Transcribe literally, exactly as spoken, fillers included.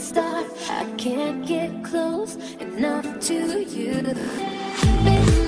start. I can't get close enough to you. Baby,